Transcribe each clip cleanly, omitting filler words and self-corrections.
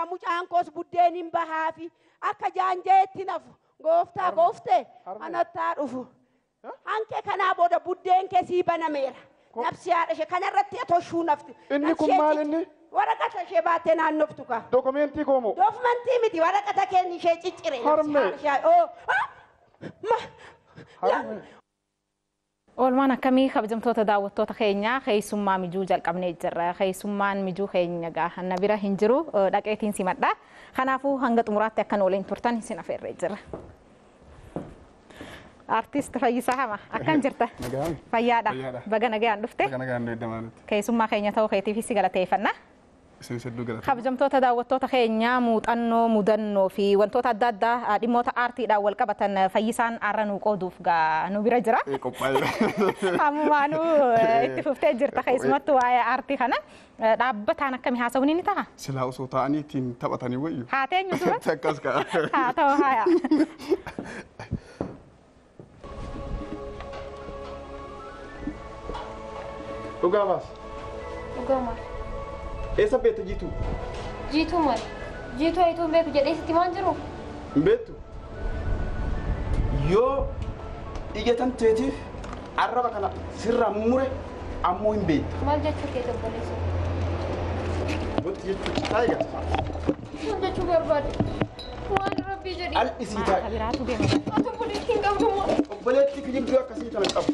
mucaan koos buddeenin bahaafi akka jaanjeetti nafu goofte anattaa dhufu hanke kanaa booda buddeen keessii banameera nafsi haadha ishee kanarratti atoshuu nafti inni kun maal inni waraqata ishee baattee naannoftu ka dokumentii koomo dokumentii miti waraqata kenni ishee ciccire Oolmaan akkamii kabajamtoota daawwattoota keenyaa keessummaa mijuu jalqabnee jirra. Keessummaan mijuu keenya gahanna bira hin jiru dhaqeetiin simadha. Kanaafuu hanga xumuraatti akkan waliin turtan isin afeerree jira. Artist Fayyisaa Hama akkan jirta? Fayyaadha. Baga nagaan dhufte? Baga nagaan deeddamaanitti. Keessummaa keenya ta'uu keetiif si galateeffanna. Kabajamtoota daawwattoota keenyaa muuxannoo mudannoo fi wantoota adda addaa dhimmoota aartiidhaan wal qabatan Fayyisaan arra nuu qooduuf nu bira jira. Ammumaanuu itti fuftee jirta keessumattuu waa'ee aartii kana dhaabbataan akkamii haasa'uun ni ta'a? Silaa osoo ta'anii ittiin taphatanii wayyu. Haa teenyu tura? Akkas ka'a. Haa ta'u haaya. Dhugaa baas. Dhugaa maal? Eessa beekta jiitu? Jiitu maal? Jiitu ayituu hin beeku jedhee sitti maan jiru? Hin beektu. Yoo ijatan teetiif arraba kana sirraa mure ammoo hin beektu. Maal jechuu keessa obboleessa? Wanti jechuun taayiga. Maal jechuu barbaade? Waan rabbii jedhi. Al isii taa'e. Kabiraatu deema. Ati obboleettii hin qabdu moo? Obboleettii kijibbuu akkasii kana qabu.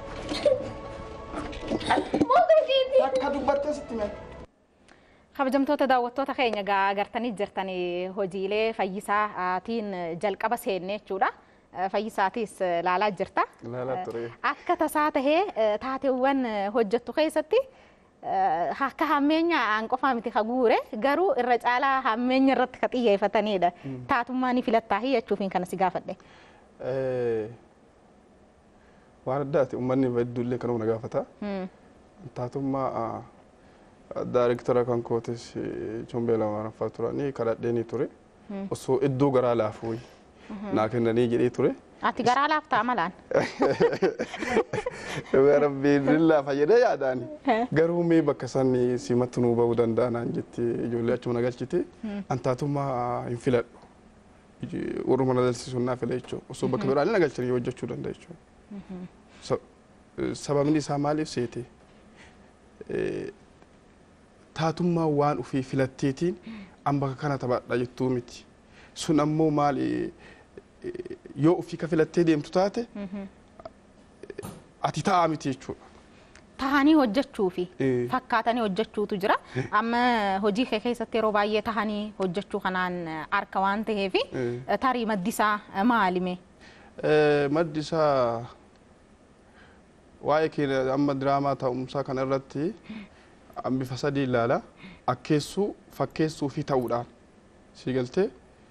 Maal ta'eeti? Akka dubbattee sitti mee. Kabajamtoota daawwattoota keenya agartanii jirtanii hojiilee Fayyisaatiin jalqaba seenne jechuudha. Fayyisaatis laalaa jirta. Laalaa ture. Akka tasaa tahee taateewwan hojjettu keessatti akka hammeenya aan qofaa miti ka guure garuu irra caalaa hammeenya irratti ka xiyyeeffatanidha. Taatummaa ni filattaa jechuufiin kana si gaafadhe. Waan addaati uummanni hedduullee kanuma na gaafata. Taatummaa Daarektara kan kootis Chombeela Maaraffaa turanii kadhadheenii ture. Osoo iddoo garaa laafuu naa kennanii jedhee ture. Ati garaa laaftaa malaan? Rabbiin laafa jedhee yaadaani. Garuu mee bakka sanni simatti nuu bahuu danda'a naan jetti ijoollee achuma na galchite. An taatummaa hin filadhu. Warruma na dalsiisuun naa fila jechuudha. Osoo bakka biraan na galchanii hojjechuu danda'a jechuudha. Sababni isaa maaliif seete? Taatummaa waan ofii filatteetiin an bakka kana taphadha jettuu miti. Sun ammoo maali yoo ofii ka filattee deemtu taate ati ta'aa miti jechuudha. Tahanii hojjechuu fi fakkaatanii hojjechuutu jira. Amma hojii kee keessatti yeroo baay'ee tahanii hojjechuu kanaan harka waan ta'eef tarii maddisaa maalime? Maddisaa waa'ee keenya amma diraamaa ta'umsaa kana irratti bifa sadii ilaala. Akkeessuu, fakkeessuu fi ta'uudhaan si galtee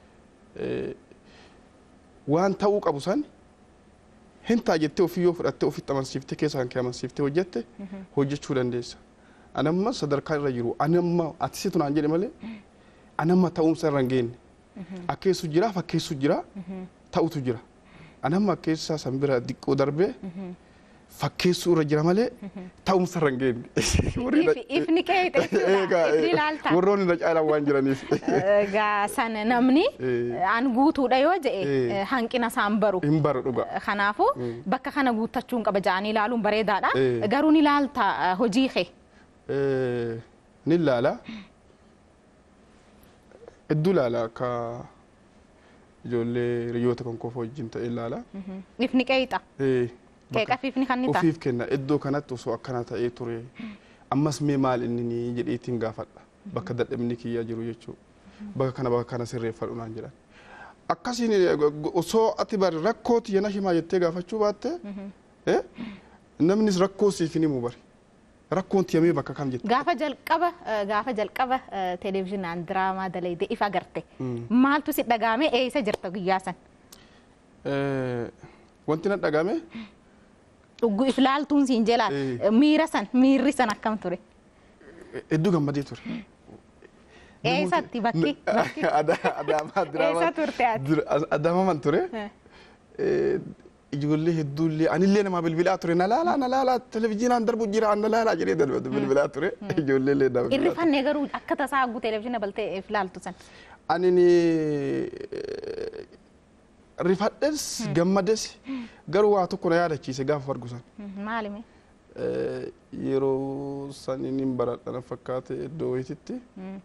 waan ta'uu qabu san hin ta'a jettee ofii yoo fudhattee ofitti amansiiftee keessaan kee amansiiftee hojjette hojjechuu dandeessa. Anamma sadarkaa irra jiru anamma ati situ naan jedhe malee anamma ta'umsa irra hin geenye. Akkeessu jira, fakkeessu jira, ta'utu jira. Anamma akkeessaa san bira diqqoo darbee fakkeessuu irra jira malee ta'umsa irra hin geenye. Ifni kee ifni ilaalta. Warroonni na caalaan waan jiraniif. San namni an guutuudha yoo jedhe hanqina isaan baru. Hin baru dhuga. Kanaafuu bakka kana guuttachuun qaba jedhanii ilaaluun bareedaadha. Garuu ni ilaalta hojii kee. Ni ilaala. Hedduu ilaala akka ijoollee hiriyoota kan koofa wajjin ta'e ilaala. Ifni qeexa. Qeeqafiifni kan ni ta'a. Ofiif kenna iddoo kanatti osoo akkana ta'ee ture. Ammas mee maal inni jedheetiin gaafadha. Bakka dadhabni kiyyaa jiru jechuudha. Bakka kana sirreeffadhu naan jedhan. Akkasiin osoo ati bari rakkooti yana himaa jettee gaafachuu baatte namnis rakkoo siif ni himu bari. Rakkoon tiyamee bakka kam jette. Gaafa jalqaba televezyiinaan diraamaa dalaydee ifa agarte. Maaltu si dhagaame eessa jirta guyyaa san? Wanti na dhagaame? If laaltuun siin jelaan miirri san akkam ture? Hedduu gammadee ture. Eessatti bakki? Adaamaa diraamaa. Eessa turte ati? Adaamaa man ture. ijoollee hedduullee anillee nama bilbilaa ture na laala televizyiinaan darbu jira na laala jedhee darbatu bilbilaa ture ijoolleellee darbatu. Irrifannee garuu akka tasaa hagguu televizyiina baltee ilaaltu san. Anini rifadhes gammades garuu waa tokko na yaadachiise gaafa argu san. Maalimi? Yeroo san inni baradhana fakkaate iddoo wayititti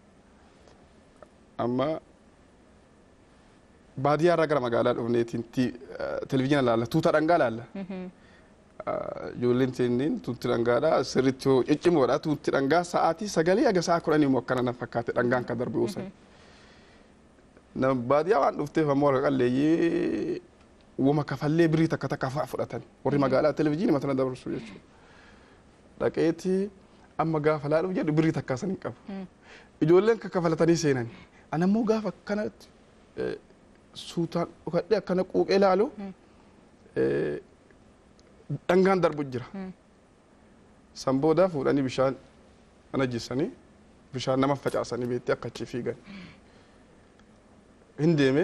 amma baadiyyaa irraa gara magaalaa dhufneetiin televizyiina laalla tuuta dhangaa laalla. Ijoolleen teenniin tuuti dhangaadha sirriitti ciccimoodha tuuti dhangaa sa'aatii sagalee aga sa'a 10 immoo akkana na fakkaate dhangaan kan darbe uusan. Nama baadiyyaa waan dhufteef ammoo harka qalleeyyii wama kafallee birii takka takka fudhatan warri magaalaa televizyiinii matana dabarsu jechuudha. Dhaqeetii amma gaafa laaluuf jedhu birii takka san hin qabu. Ijoolleen kaffalatanii seenan. Ana immoo gaafa akkanatti suutaan dhukadhee akkana quuqee laalu dhangaan darbu jira. San booda fuudhanii bishaan mana jissanii bishaan nama facaasanii beetti akka achi fiigan. Hin deeme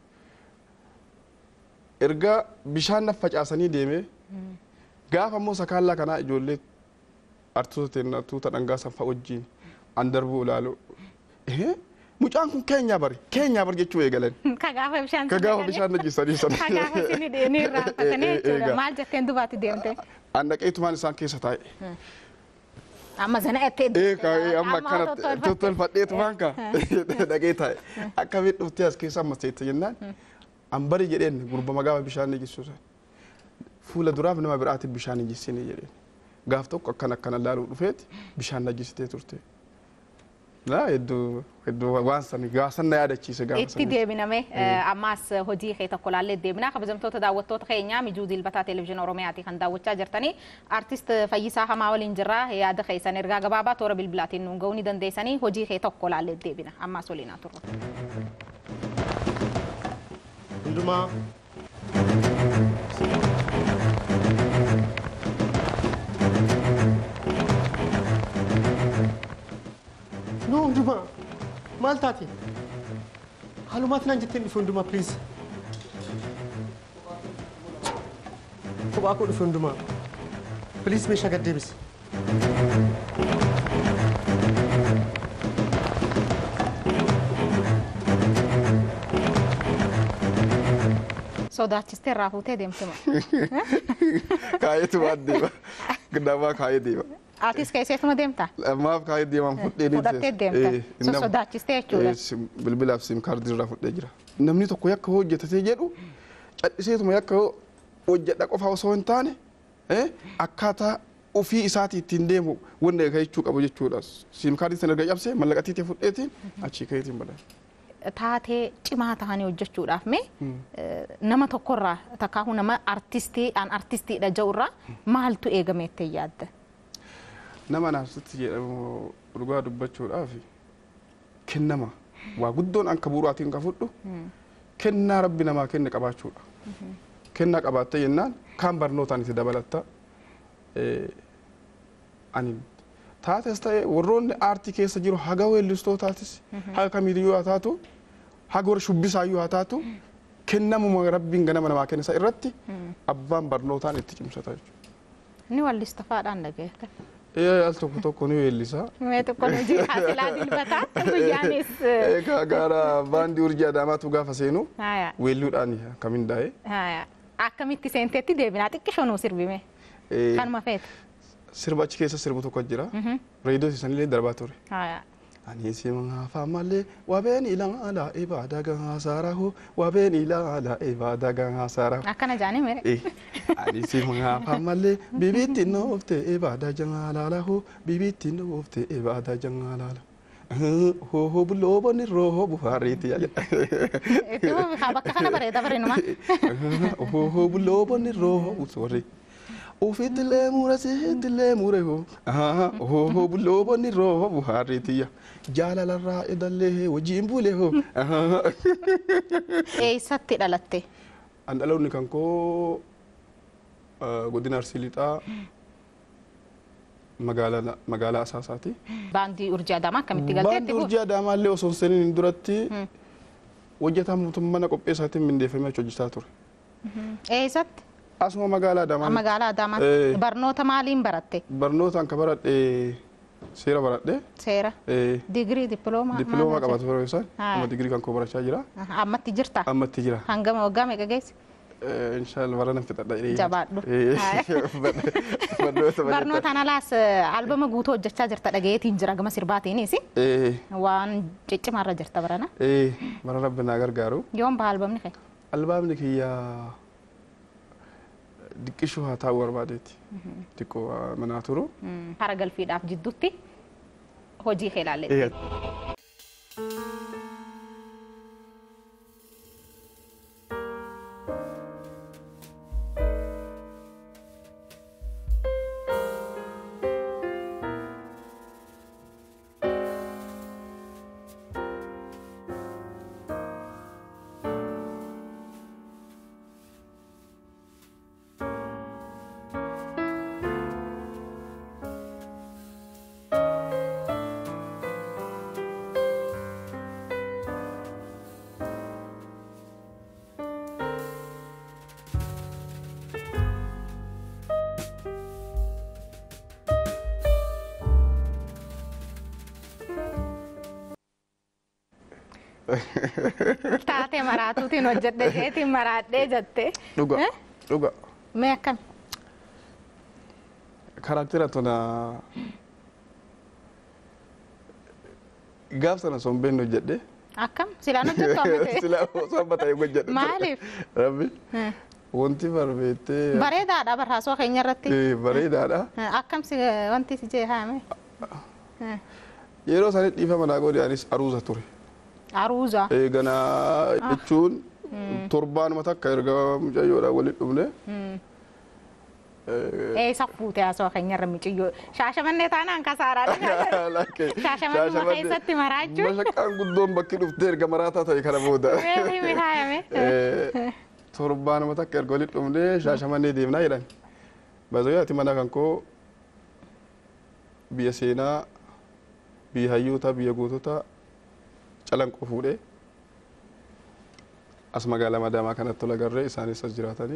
erga bishaan na facaasanii deeme gaafa immoo sakaallaa kanaa ijoollee artoota teennaa tuuta dhangaa sanfa wajjin an darbuu ilaalu. Mucaan kun keenyaa bari jechuu eegalan. Kagaafa bishaan najjisanii sana. Kagaafa isin deemee raaffatanii jechuudha. Maal jetteen dubaatti deemte? An dhaqeetumaan isaan keessa taa'e. Amma sana ettee. Amma akkana tottolfadheetumaan ka dhaqee taa'e. Akkamitti dhuftee as keessa amma seette jennaan. An bari jedheen gurbama gaafa bishaan najjisuusa. Fuula duraaf nama biraatiif bishaan najjisanii jedheen. Gaaf tokko akkana laaluu dhufeeti bishaan najjisitee turte. لا يدو وانسني قاسنا يا دكتي سجى. اتدي بنامه أماس هدي خيط كلالة دبنا خبزمتو تداوتو خينيا مجودي البتا تلفزيون رومياتي خن داوتشا جرتني أرتيست فيسا هما ولينجرا هي هذا خيسا نرجع جبابا تورا بالبلاتين نونجوني دنديساني هدي خيط كلالة دبنا أماس ولينا تورا. عندما نو عندما مالتاتي هلو ما تنجتني في عندما بليز فباكو في عندما بليز مش هقدر بس sodaachistee raafutee deemtuma. Kaayetu waan deema. Giddamaa kaayee deema. Aatis keesseetuma deemta? Maaf kaayee deemaan fudhee deemte. Fudhattee deemta. Sodaachistee jechuudha. Bilbilaaf sim kaardii irraa fudhee jira. Namni tokko yakka hojjetatee jedhu cadhiseetuma yakka hojjedha qofa osoo hin taane akkaataa ofii isaatii ittiin deemu wanda jechuu qabu jechuudha. Sim kaardii sana erga cabsee mallaqatiitii fudheetiin achii kayeetiin badan. Taatee cimaa tahanii hojjechuudhaaf mee nama tokkorraa takkaahuu nama artistiidha ja'urraa maaltu eegameettee yaadda? Nama artistii jedhamu dhugaa dubbachuudhaaf kennama waa guddoon akka bu'uuraatiin kan fudhu kennaa rabbi namaa kenne qabaachuudha. Kennaa qabaattee jennaan kaan barnootaan itti dabalatta ani taates ta'e warroonni aartii keessa jiru haga weellistootaatis haga kamiiyyuu haa taatu haga warra shubbisaayyuu haa taatu kennamuma rabbiin ganama namaa kennisa irratti abbaan barnootaan itti cimsata jechuudha. Ni wallista faadhaan dhageetta. Al tokko ni weellisa. Mee tokko ni jira silaa dilbataa guyyaanis. Gara baandii urjii Adaamaatu gaafa seenu weelluudhaan akkamiin daa'e. Akkamitti seenteetti deebinaa xiqqishoo nuu sirbime. Kanuma feete. Sirba achi keessa sirbu tokko jira. Reediyoo isaaniillee darbaa ture. Ani simaa faamalee wabeen ilaala ibaada gaasaarahu wabeen ilaala ibaada gaasaarahu. Akkana jaanii mere. Ani simaa faamalee bibitti noofte ibaada jangalalahu bibitti noofte ibaada jangalalahu. Ho buloo bonni roo buhaariiti yaa jedha. Itti bakka kana bareeda bareeduma. Ho buloo bonni roo sorry. Ufitile mura sitile mure ho. Ho buloo bonni roo buhaariiti yaa. Jaalala irraa idallee wajjin bule ho. Eessatti dhalatte? An dhaloonni kan koo godina Arsii Lixaa magaalaa Asaasaati. Baandii Urjii Adaamaa akkamitti galteetti? Baandii Urjii Adaamaa illee osoo seeniin duratti hojjetaa mootummaa qopheessaatiin mindeeffamee achi hojjetaa ture. Eessatti? Asuma magaalaa Adaamaa. Magaalaa Adaamaa. Barnoota maaliin baratte? Barnootaan ka baradhe seera baradhe. Seera. Digirii dippiloomaa. Dippiloomaa qabatu yeroo isaan. Amma digirii kan koo barachaa jira. Ammatti jirta? Ammatti jira. Hangama waggaa meeqa geesse? Inshallah bara nan fixadha jedhee. Jabaadhu. Barnootaan alaas albama guutuu hojjechaa jirta dhageetiin jira gama sirbaatiinis. Waan ciccimaarra jirta barana. Bara rabbi naa gargaaru. Yoom baha albamni kee? Albamni kiyyaa diqqishuu haa taa'u barbaadeeti. Xiqqoo manaa turu. Hara galfiidhaaf jidduutti hojii kee ilaalle. Taatee maraatuutiin hojjedhe jeetiin maraadhee jette. Dhuga. Mee akkam? Karaktera tona gaaf sana sombeen hojjedhe. Akkam? Silaan hojjettu amma ta'e? Silaa osoo amma ta'e hojjedhe. Maaliif? Rabbi. Wanti barbeettee. Bareedaadha barraasoo keenya irratti. Bareedaadha. Akkam wanti si jee haame? Yeroo isaanii dhiifama naa godhe anis aruuza ture. Aruuza. Ganaa jechuun torbaanuma takka erga mucayyoodhaan waliin dhufne. Eessa fuutee asoo keenya irra mucayyoo shaashamannee taanaan kasaaraadha. Shaashamannuma keessatti maraachuun. Mashaqqaan guddoon bakki dhuftee erga maraataa ta'e kana booda. Himi haayame. Torbaanuma takka erga waliin dhufne shaashamannee deemnaa jedhan. Baay'ee mana kan koo biyya seenaa biyya hayyoota biyya gootota calanqoo fuudhee as magaalaa Adaamaa kanatti tola garree isaanis as jiraatanii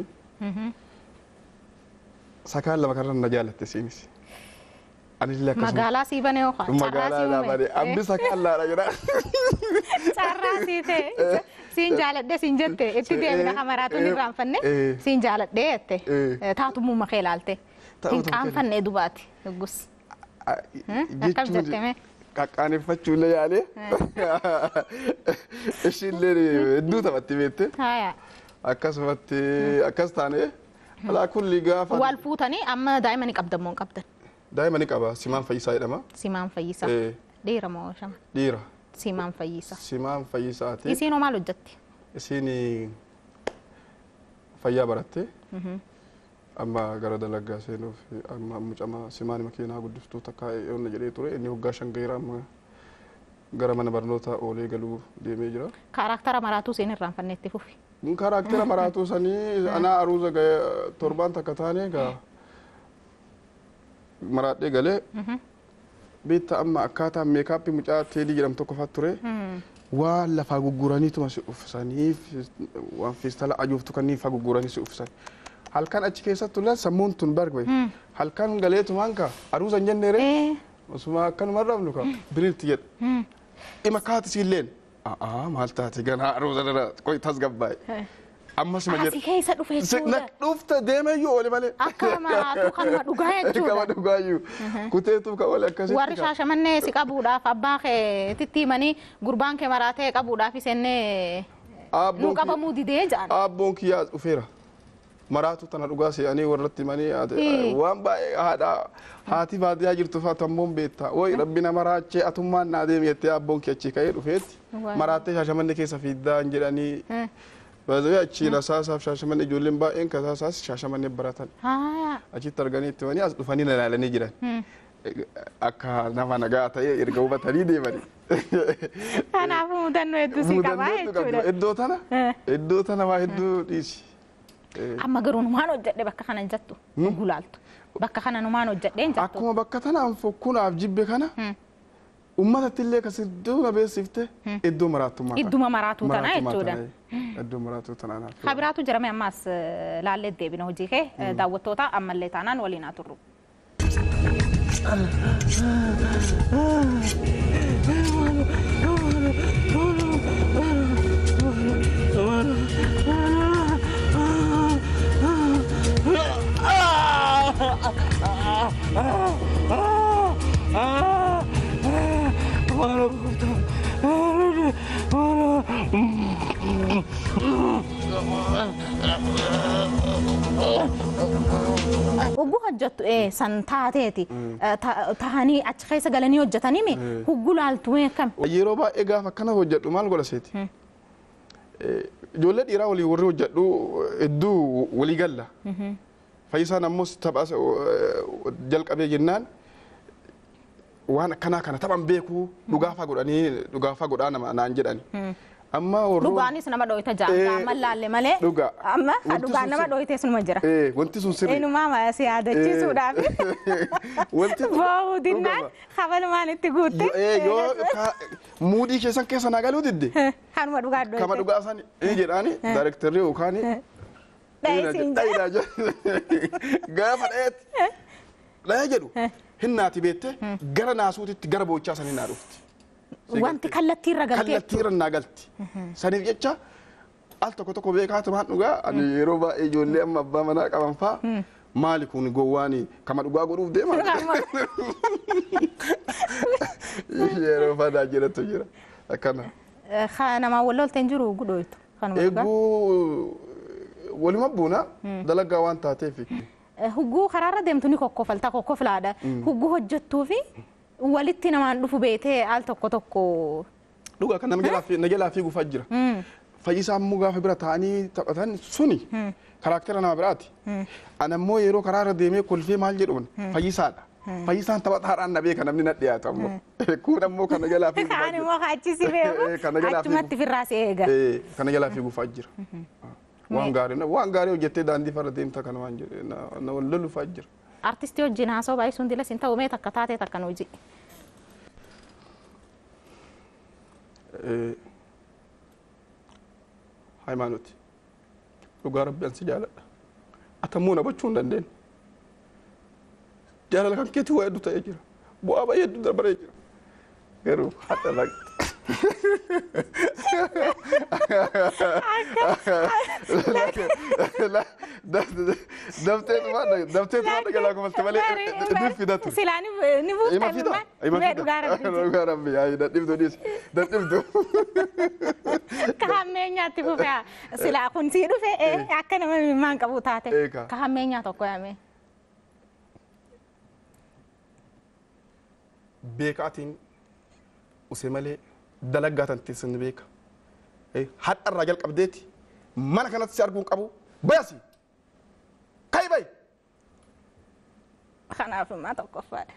sakaan lama kanarra na jaalatte isiinis. Magaalaa sii banee hoo? Magaalaa laafadee abbi sakaan laadha jira. Carraa sii ta'e siin jaaladhe siin jette itti deemina kamaraatuun irraanfanne siin jaaladhe jette taatummaa kee ilaalte hin qaanfanne dubaati gus. Akkam jetteme? Qaqqaaneffachuullee yaalee ishiillee hedduu taphatti beekte akkasumatti akkas taane alaa kulli gaafa wal fuutanii amma daa'ima ni qabdan moo hin qabdan? Daa'ima ni qaba Simaan Fayyisaa jedhama. Simaan Fayyisaa dhiira moo shama? Dhiira. Simaan Fayyisaa. Simaan Fayyisaati. Isiin hoo maal hojjetti? Isiin fayyaa baratte. Amma gara dalagaa seenuuf amma mucama Simaan makiinaa guddiftuu takka yoonna jedhee ture inni waggaa 5 gaheera amma gara mana barnoota oolee galuu deemee jira. Karaktera maraatuu siin irraanfanneetti fufi. Karaktera maraatuu sanii anaa aruuza torbaan takka taane gaa maraadhee galee beekta amma akkaataa meekaappii mucaa teelii jedhamu tokko fa'aa ture. Waan lafaa gurguraniituma si uffisaniif waan feestala ajuuftu kanneen fa'aa gurguranii si uffisan. Halkan achi keessatti ulan sammuun tun barbaye. Halkan galeetumaan ka aruuza hin jenneere. Osuma akkanuma rabnu ka biriirti jedha. Ima kaati siilleen. Maal taate ganaa aruuza dara qoy tasgabbaa'e. Ammas ma jedha. Asii keessa dhufee jechuudha. Dhufta deemeyyuu oole malee. Akka maraatu kanuma dhugaa jechuudha. Kama dhugaayyuu. Kuteetuuf ka oole akkasitti. Warri shaashamannee si qabuudhaaf abbaa kee tittiimanii gurbaan kee maraatee qabuudhaaf isennee nu qabamuu didee jedhan. Abboon kiyyaa dhufeera. Maraatu tana dhugaa se'anii warratti manii waan baay'ee haati baadiyyaa jirtu fa'aa tamboon beektaa. Woy rabbi nama raachee atummaan naa deemi jettee abboon kee achi ka'ee dhufeetti. Maraattee shaashamannee keessa fiiddaan jedhanii. Baay'ee achi rasaasaaf shaashamannee ijoolleen baay'een kasaasaas shaashamannee baratan. Achitti arganii itti manii as dhufanii na ilaalanii jiran. Akka nama nagaa ta'e erga hubatanii deemanii. Kanaafuu mudannoo hedduu si qabaa jechuudha. Iddoo tana waa hedduu dhiisi. Amma garuu numaan hojjedhe bakka kana hin jettu gulaaltu bakka kana numaan hojjedhe hin jettu. Akkuma bakka tanaan fokkunaaf jibbe kana ummata tillee kasiduu na beesifte iddoo maraattu mata idduma maraatu tana jechuudha iddoo maraattu tana na khabiraatu jirame ammas laalle deebina hojii kee daawwattoota ammallee taanaan waliin haa turru Huggu hojjettu san taateeti tahanii achi keessa galanii hojjetanii mi huggu laaltu kam yeroo baay'ee gaafa akkana hojjedhu maal godha seeti ijoollee dhiiraa walii warri hojjedhu hedduu walii galla fayyisaan ammoo taphaas jalqabee jennaan waan akkanaa kana taphan beeku dhugaafa godhaa nama naan jedhani amma dhugaanis nama dhoyita jaanga amma laalle malee amma dhugaan nama dhoyite sunuma jira wanti sun sirrii eenyumaa si yaadachiisuudhaaf wanti boo'u dinnaan kabalumaan itti guutte yoo muudii keessan keessa naa galuu didde kanuma dhugaa dhoyite kama dhugaa san jedhaani daayirektarri yookaan gaafa dhayee jedhu hinnaati beette gara naasuutitti gara boochaa san hinnaa dhufti. Wanti kallattiirra galtee kallattiirra naa galti. Saniif jecha al tokko beekaatu maan dhugaa ani yeroo baay'ee ijoollee amma abbaa manaa qaban faa maali kun gowwaani kama dhugaa godhuuf deema. Yeroo fadaa jiratu jira akkana. Namaa wallolteen jiru gudhooytu. Eeguu waluma buuna dalagaa waan taateef. Huggu karaarra deemtu ni kokkofalta kokkoflaadha. Huggu hojjettuu fi walitti namaan dhufu beetee al tokko. Dhugaa kan nama jalaa fiiguuf jira. Fayyisaan immoo gaafa bira taa'anii taphatan suni karaktera nama biraati. Ana immoo yeroo karaarra deemee kolfee maal jedhuun fayyisaadha. Fayyisaan taphataadhaan na beeka namni na dhiyaatu ammoo. Kun ammoo kana jalaa fiiguuf jira. Kaan immoo achisi beeku achumatti firraas eega. Kana jalaa fiiguuf jira. Waan gaarii hojjettee daandii farra deemta kana waan jedhe na wallolu fa'aa jira. Artistii wajjin haasoo baay'ee sun dilas hin ta'u mee takka taatee takkan hojii. Hayimaanooti dhugaa rabbi ansi jaaladha. Atammoo na bachuu hin dandeenye. Jaalala kan keetii waa hedduu ta'ee jira. Bu'aa baay'ee hedduu dabaree jira. Garuu hadha laqxa. Daftee tumaa dhagalaa kumalte malee ni fidatu. Silaa ni buufta mee dhugaa rabbi. Dhugaa rabbi yaa dadhibdu dhiis dadhibdu. Kahammeenyaatti fufee silaa kun sii dhufe akka nama maan qabu taate kahammeenyaa tokko yaame. Beekaatiin usee malee dalagaa tan teessan beeka. Hadha irraa jalqabdeeti mana kanatti si arguun qabu bayasi. Kai bay. Kanaaf immoo tokkoffaadha.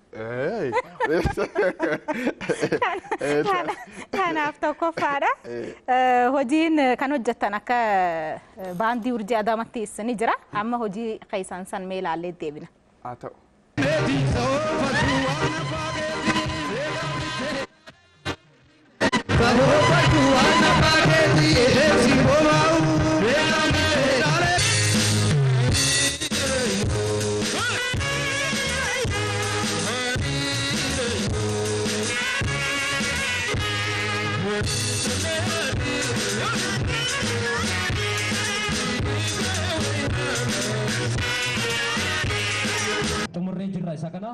Kanaaf tokkoffaadha. Hojiin kan hojjettan akka baandii urjii Adaamatti ni jira. Amma hojii keessan san mee ilaallee deebina. Haa ta'u. Tumurree jirra isa kana.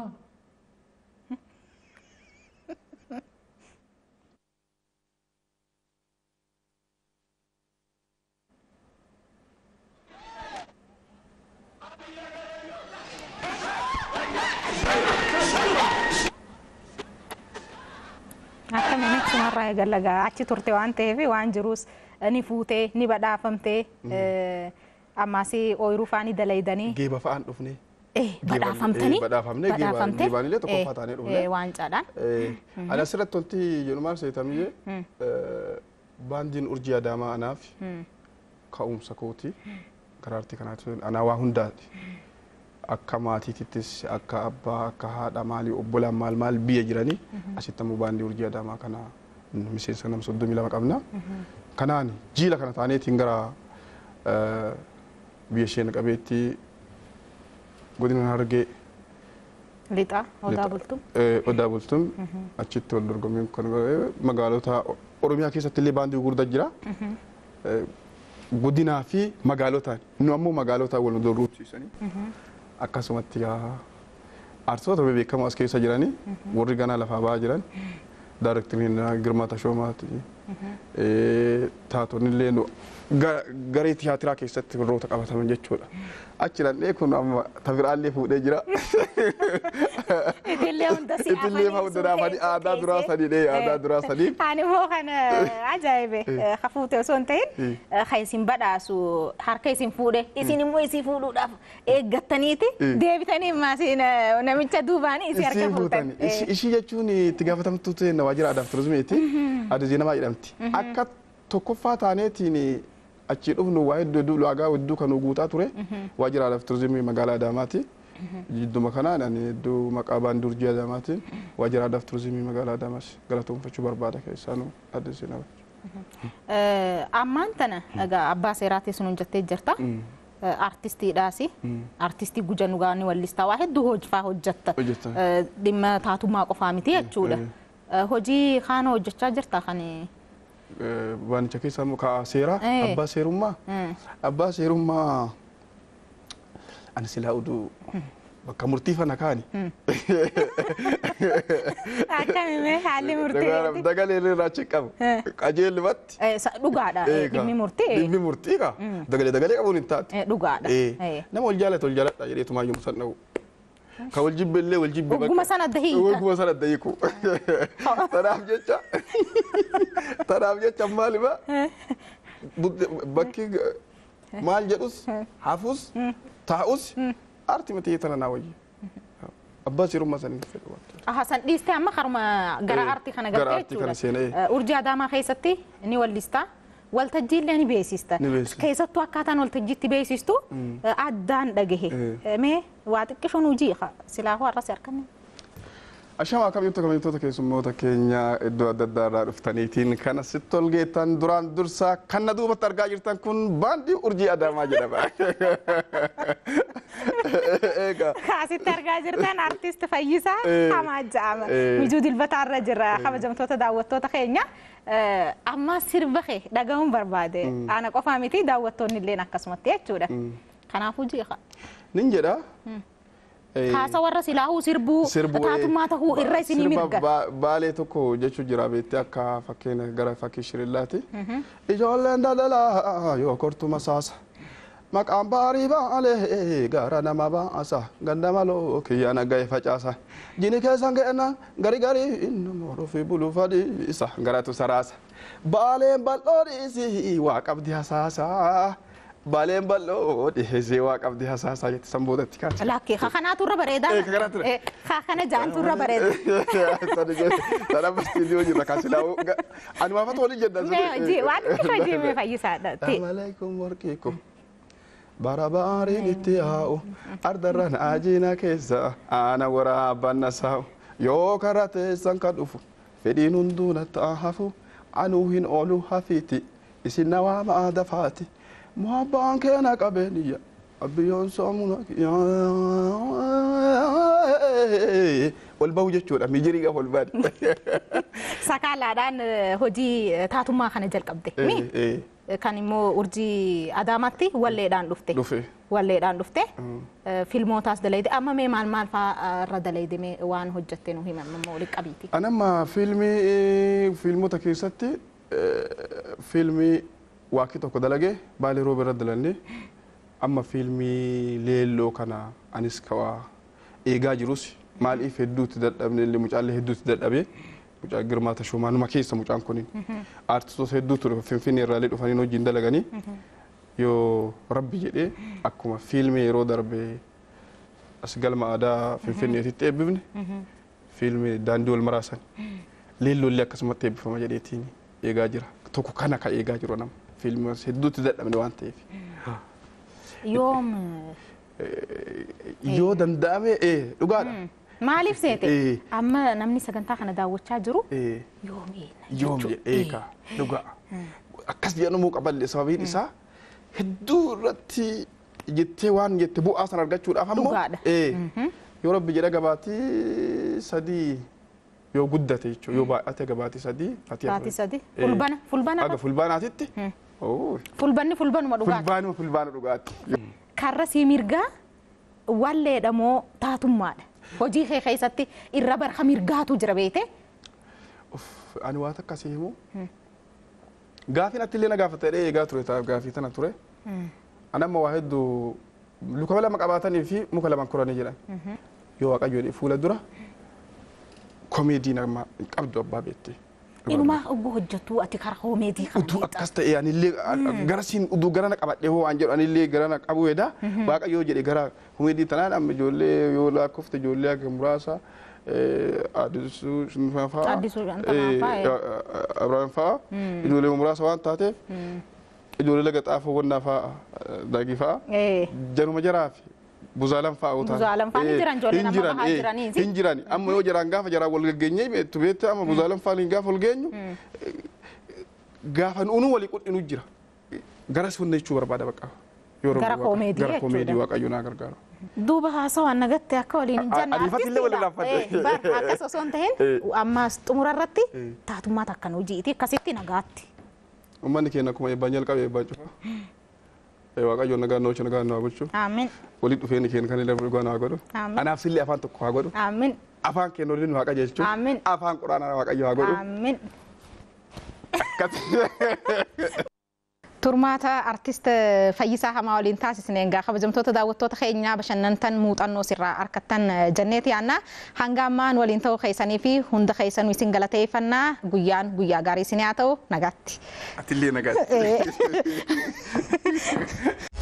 Akka mana sumarraa eegalagaa achi turte waan ta'eef waan jirus ni fuutee ni badhaafamtee ammasii ooyiruu faanii dalaydanii. Geeba fa'aan dhufne. Badhaafamtanii. Badhaafamne geebaanillee tokkoffaataanii dhufne. Waancadhaan. Ani asirratti wanti jedhu maal seetamee baandiin urjii Adaamaa anaaf ka'umsa kooti karaartii kanaatti anaa waa hundaati. akka maatiittis akka abbaa akka haadha maalii obbolaan maal biyya jiranii asitti ammoo baandii urjii adaamaa kana miseensa nama 32 qabna. Kanaan jiila kana taaneetiin gara biyya isheen qabeetti godina Harargee lixa odaa bultum achitti wal dorgommiin kan magaalota Oromiyaa keessatti illee baandii gurguddaa jira. Godinaa fi magaalotaan nu ammoo magaalotaan wal dorgomsiisanii akkasumatti artistoota beekamoo as keessa jiranii warri ganaa lafaa ba'aa jiran daayirektariin Girmaa Tashoomaati taatonni illee garee tiyaatiraa keessatti warroota qabataman jechuudha. Achiran kun amma tabiraallee fuudhee jira. Itillee hunda si afanii aadaa duraa sadii. Ani immoo kan ajaa'ibe hafuute osoo hin ta'in kan isin badhaasu harka isin fuudhe isin immoo isii fuudhuudhaaf eeggattaniiti deebitanii maasiin namicha duubaanii isii harka fuutan. Ishii jechuun itti gaafatamtuu ta'e waajjira aadaa fi turizimiiti. Adda Zeenamaa jedhamti. Akka tokkoffaa taaneetiin achi dhufnu waa hedduu laagaa hedduu kan guutaa ture waajjira aadaa fi turizimii magaalaa Adaamaati. Jidduma kanaan ani hedduu maqaa baandii urjii Adaamaatiin waajjira aadaa fi turizimii magaalaa Adaamaas galatoomfachuu barbaada keessaanuu Adda Zeenamaa. Ammaan tana egaa abbaa seeraati sun jettee jirta. Artistiidhaasi. Artistii guja nugaanii wallistaa waa hedduu hojjetta. Dhimma taatummaa qofaa miti jechuudha. Hojii kaan hojjechaa jirta kan waanicha keessa immoo ka seeraa abbaa seerummaa. Abbaa seerummaa ani silaa oduu bakka murtii fana kaani. Akkamime haalli murtii. Dagalee irraa achi qabu. Qajeelumatti. Dhugaadha dhimmi murtii. Dhimmi murtii ka dagalee qabuun hin taate. Dhugaadha. Nama wal jaaladha jedheetumaa yommuu san dha'u. Ka wal jibbillee wal jibbe Ogguma sana dahiika. Ogguma sana dahiiku. Tanaaf jecha maalima bakki maal jedhus hafus taa'us arti miti tana naa wayyi. Abbaa seerummaa sanii fedhu. San dhiistee amma karuma gara artii kana galtee jechuudha. Urjii Adaamaa keessatti ni wallistaa. Waltajjii illee ni beeksista. Keessattuu akkaataan waltajjiitti beeksistu addaan dhagahe. Mee waa xiqqishoon hojii silaa hoo arras harkanne. Ashama akkamitti keessummoota keenya iddoo adda addaa irraa dhuftaniitiin kan asitti ol geettan duraan dursaa kan na duubatti argaa jirtan kun baandii urjii Adaamaa jedhama. Kaasitti argaa jirtan artiist Fayyisaa Hamaa jedhama. Mijuu Dilbataa irra jira kabajamtoota daawwattoota keenya. Amma sirba kee dhagahuun barbaade. Ana qofaa miti daawwattoonni illee akkasumatti jechuudha. Kanaafuu ji'a. Nin jedha. Kaasa warra silaahuu sirbuu taatummaa tahuu irra isinii mirga. Baalee tokko jechuun jira beektee akka fakkeenya gara fakkii shirillaati. Ijoolleen daldalaa yoo kortuma saasa. Maqaan baarii baalee gara nama baasa ganda maloo kiyya nagahee facaasa. Jini keessan ga'enna gari nama dhufee bulu fadhiisa garatu saraasa. Baaleen bal'oo dhiisii waa qabdi hasaasa. Baaleen bal'oo dhiisii waa qabdi hasaasa jetti sanboodatti kaasa. Lakkee kakanaatu irra bareedaa. Kakana jaantu irra bareeda. Sana bastiidiyoo jirra kaasilaa. Ani waafatu waliin jedhan. Waan ifa jeemee Fayyisaadha. Amalaikum warqiikum. Barabaariin itti yaa'u ardarraan ajiina keessa ana waraabban nasaa'u yoo karaa teessan kan dhufu fedhiin hunduu natti hafu anuu hin oolu hafiiti isin na waama dafaati muhabbaan keena qabeeniyya abiyyoon soomuna ol bahu jechuudha mijirii ol baadi. Sakaalaadhaan hojii taatummaa kana jalqabde. Kan immoo urjii Adaamaatti walleedhaan dhufte. Walleedhaan dhufte. Filmootaas dalayde amma mee maal fa'aa irra dalayde mee waan hojjette nu himamma waliin qabiiti. Anamma filmoota keessatti filmii waaqii tokko dalage Baalee Roobe irra dalanne amma filmii leelloo kana anis kawaa eegaa jirus maaliif hedduutti dadhabne illee mucaallee hedduutti dadhabee. Mucaa Girmaa Tashoomaa numa keessa mucaan kuniin artistoota hedduutu Finfinnee irraalee dhufanii hojiin dalaganii yoo rabbi jedhee akkuma fiilmii yeroo darbee as galma aadaa Finfinneetitti eebbifne fiilmii daandii wal maraasan leelloollee akkasumatti eebbifama jedheetiin eegaa jira. Tokko kana ka eegaa jiru nama fiilmii hedduutti dadhabne waan ta'eef. Yoom yoo danda'ame dhugaadha. Maaliif seete? Amma namni sagantaa kana daawwachaa jiru yoomi eeka dhugaa. Akkas jedhamu qaballe sababiin isaa hedduu irratti jettee waan jette bu'aa san argachuudhaaf ammoo yoo rabbi jedha gabaatii sadii yoo guddate jechuudha yoo baay'ate gabaatii sadii Baati sadi fulbana aga fulbaanaatitti fulbanuma dhugaati. Fulbaana dhugaati. Karra sii mirgaa walleedha moo taatummaadha? Hojii kee keessatti irra barha mirgaatu jira beete? Ani waan akkasii himu. Gaafii natti illee na gaafatee eegaa ture taa'u gaafii tana ture. Ani amma waa hedduu luka lama qabaatanii fi muka lama koranii jedhan. Yoo waaqayyoon fuula dura komeedii nama qabdu abbaa beettee. Inumaa obbo hojjetu ati karaa komeedii kan utuu akkas ta'e anillee gara siin uduu gara na qabadhee hoo waan jedhu anillee gara na qabu weeda waaqayyoo jedhe gara komeedii tanaan amma ijoollee yoo lakkoofte ijoollee akka muraasa Addisuu Shinfaa fa'aa Abrahaam fa'aa ijoollee muraasa waan taateef ijoollee laga xaafoo wannaa fa'aa daagii fa'aa januma jaraafi Buzaalan fa'aa utaan. Buzaalan fa'aa ni jiran ijoollee nama bahaa jiranii. Hin jirani amma yoo jaraan gaafa jaraan wal gaggeenyee beektu beektu amma buzaalan fa'aa gaafa wal geenyu gaafa nuuni walii qudhinu jira. Gara sunna jechuu barbaada baqa. Gara komeedii waaqayyo naa gargaara. Duuba haasawaan nagatte akka waliin hin janne Ariifatillee waliin laaffadhe. Bar akkas osoo hin ta'in ammas xumura irratti taatummaa takkan hojiiti akkasitti nagaatti. Uummanni keenya akkuma eebbaan jalqabe eebbaan cufa. Waaqayyo nagaa noocha nagaa naa bulchu. Amiin. Walitti dhufeeni keenya kan illee dhugaa naa godhu. Anaaf sillee afaan tokko haa godhu. Amiin. Afaan keenya waliin waaqa jechuun. Amiin. Afaan quraanaa waaqayyo haa godhu. Amiin. Turmaata artist Fayyisaa Hamaa waliin taasisneen gaa kabajamtoota daawwattoota keenyaa bashannantan muuxannoo sirraa harkattan jenneeti yaanna hanga ammaan waliin ta'uu keessanii fi hunda keessanuu isin galateeffannaa guyyaa gaarii isin haa ta'u nagaatti. Atillee nagaatti.